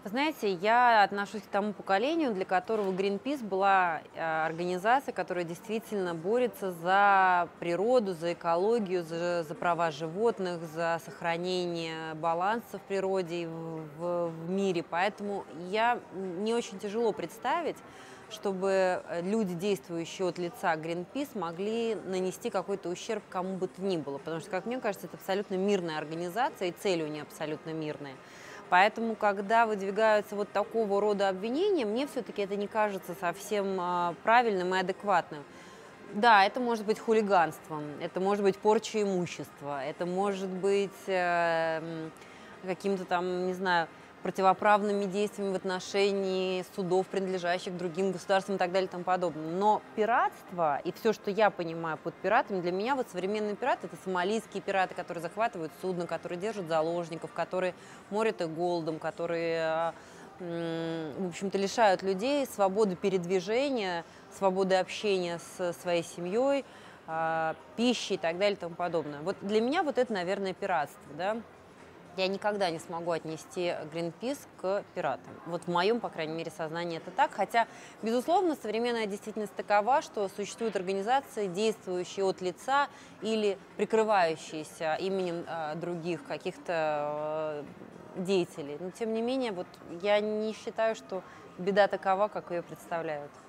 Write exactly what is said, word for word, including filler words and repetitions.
Вы знаете, я отношусь к тому поколению, для которого Greenpeace была э, организация, которая действительно борется за природу, за экологию, за, за права животных, за сохранение баланса в природе и в, в- в мире. Поэтому я мне очень тяжело представить, чтобы э, люди, действующие от лица Greenpeace, могли нанести какой-то ущерб кому бы то ни было. Потому что, как мне кажется, это абсолютно мирная организация, и цели у нее абсолютно мирные. Поэтому, когда выдвигаются вот такого рода обвинения, мне все-таки это не кажется совсем а, правильным и адекватным. Да, это может быть хулиганством, это может быть порча имущества, это может быть э, м, каким-то там, не знаю, противоправными действиями в отношении судов, принадлежащих другим государствам и так далее и тому подобное. Но пиратство и все, что я понимаю под пиратами, для меня вот современные пираты — это сомалийские пираты, которые захватывают судно, которые держат заложников, которые морят их голодом, которые а, м, в общем-то, лишают людей свободы передвижения, свободы общения с своей семьей, а, пищи и так далее и тому подобное. Вот для меня вот это, наверное, пиратство, да. Я никогда не смогу отнести Greenpeace к пиратам. Вот в моем, по крайней мере, сознании это так. Хотя, безусловно, современная действительность такова, что существуют организации, действующие от лица или прикрывающиеся именем а, других каких-то э, деятелей. Но, тем не менее, вот я не считаю, что беда такова, как ее представляют.